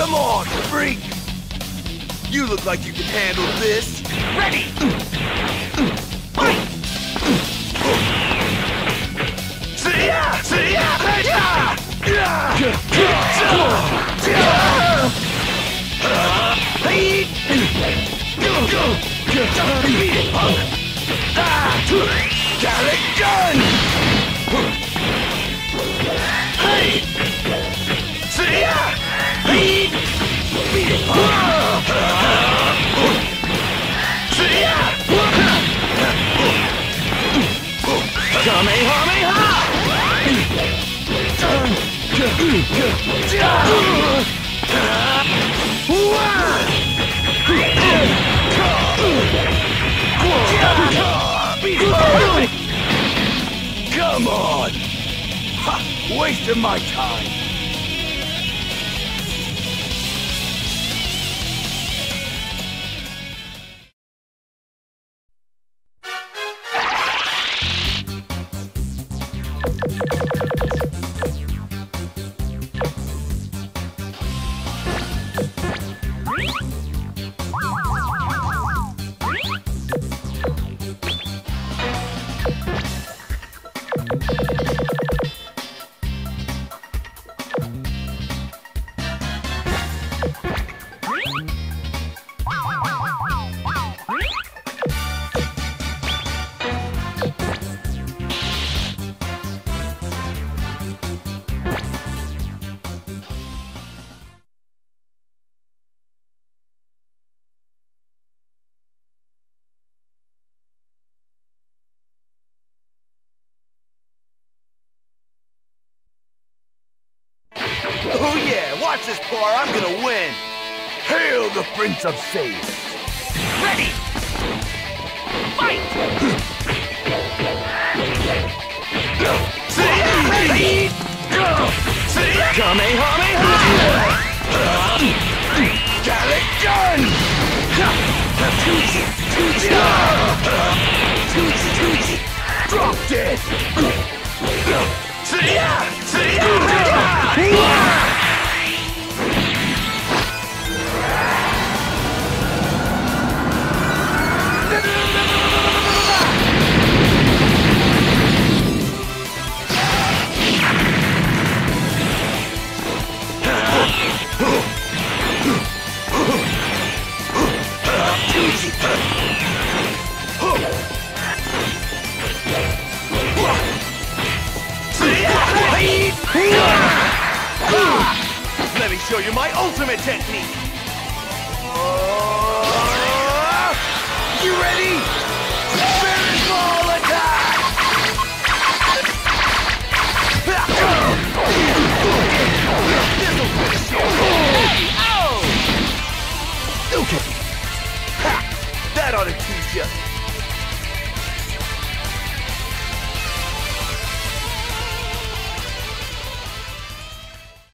Come on, freak! You look like you can handle this. Ready! Fight! See-ya! See-ya! Beat it, punk! Got it done! Hey! See-ya! Beat it, punk! See-ya! Kamehameha! Come on! Ha! Wasting my time! Oh yeah, watch this part, I'm gonna win! Hail the Prince of Saiyan! Ready! Fight! See? Kamehameha! Got it done! Drop dead! See ya! See ya! Let me show you my ultimate technique! You ready?